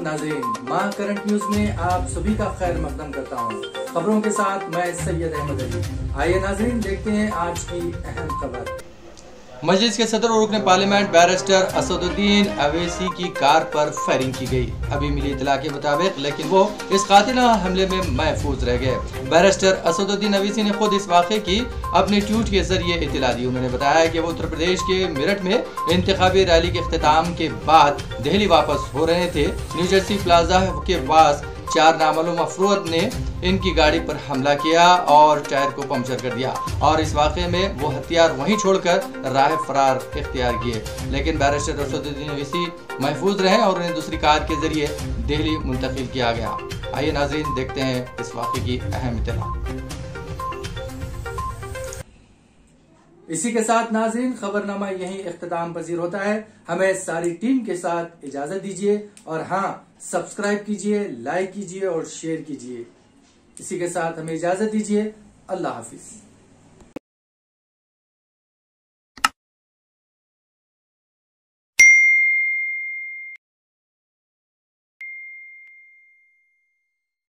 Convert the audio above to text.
नाज़रीन, माँ current news में आप सभी का खैर मकदम करता हूँ। खबरों के साथ मैं सैयद अहमद अली। आइए नाज़रीन, देखते हैं आज की अहम खबर। मजलिस के सदर और रुकन पार्लियामेंट बैरिस्टर असदुद्दीन अवैसी की कार पर फायरिंग की गई। अभी मिली इत्तला के मुताबिक लेकिन वो इस कातिलाना हमले में महफूज रह गए। बैरिस्टर असदुद्दीन अवैसी ने खुद इस वाक़े की अपने ट्वीट के जरिए इत्तला दी। उन्होंने बताया कि वो उत्तर प्रदेश के मेरठ में इंतखाबी रैली के इख्तिताम के बाद दिल्ली वापस हो रहे थे। न्यू जर्सी प्लाजा के पास 4 नामालूम अफराद ने इनकी गाड़ी पर हमला किया और टायर को पंक्चर कर दिया और इस वाक़े में वो हथियार वहीं छोड़कर राह फरार इख्तियार किए। लेकिन बैरिस्टर असदुद्दीन अवैसी महफूज रहे और उन्हें दूसरी कार के जरिए दिल्ली मुंतकिल किया गया। आइए नाज़रीन, देखते हैं इस वाक़े की अहम इत्तला। इसी के साथ नाज़रीन, खबरनामा यहीं इख्तिताम पजीर होता है। हमें सारी टीम के साथ इजाजत दीजिए और हाँ, सब्सक्राइब कीजिए, लाइक कीजिए और शेयर कीजिए। इसी के साथ हमें इजाजत दीजिए। अल्लाह हाफिज।